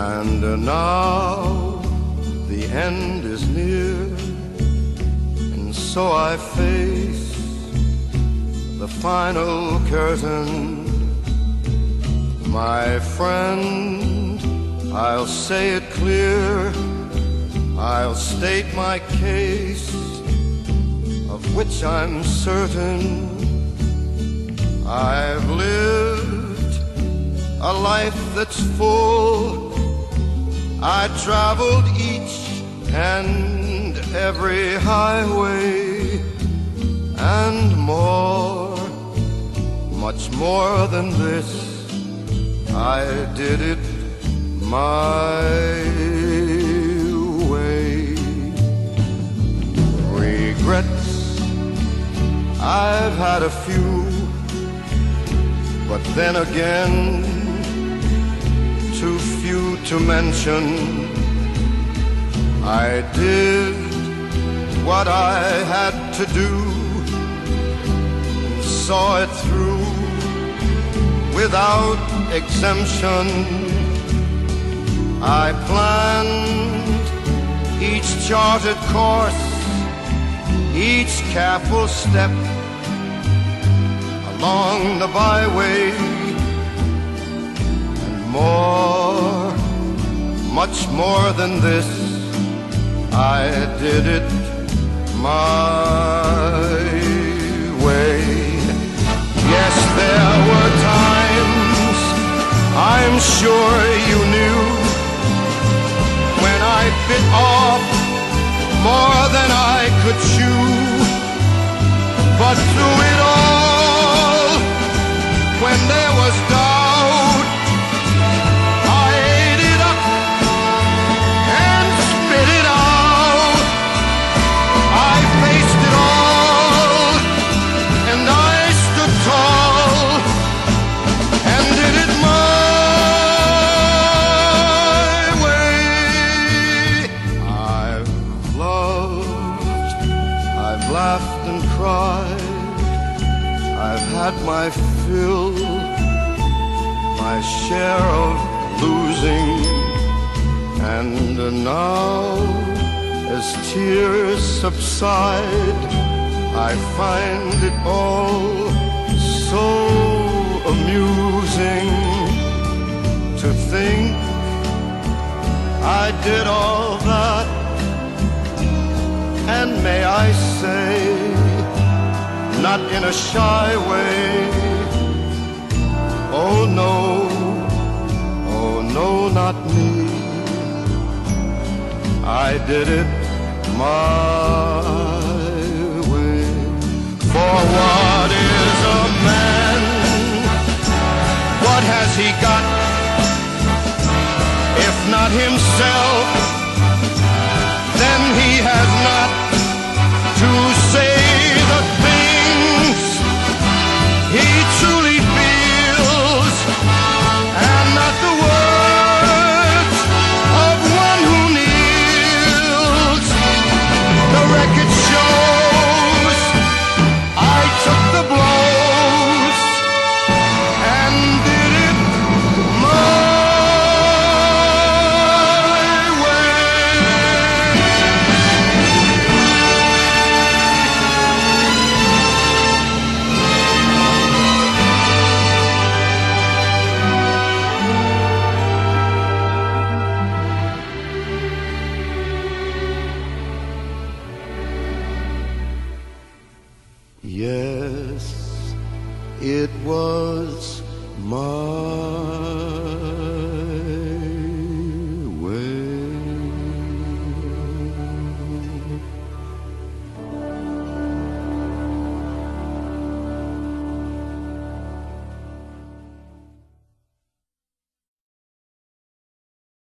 And now the end is near, and so I face the final curtain. My friend, I'll say it clear, I'll state my case, of which I'm certain. I've lived a life that's full. I traveled each and every highway, and more, much more than this, I did it my way. Regrets, I've had a few, but then again, too few to mention. I did what I had to do, and saw it through without exemption. I planned each charted course, each careful step along the byway, and more, much more than this, I did it my way. Yes, there were times, I'm sure you knew, when I bit off more than I could chew. But through it all, when there was doubt, I ate it up and spit it out. I faced it all, and I stood tall, and did it my way. I've loved, I've laughed and cried, I've had my fill, my share of losing, and now, as tears subside, I find it all so amusing to think I did all that, and may I say, not in a shy way, oh no, not me. I did it my way. For what is a man? What has he got, if not himself? Then he has not to say the things he truly feels, and not the words of one who kneels. The record shows I took the blows and did it my Yes, it was my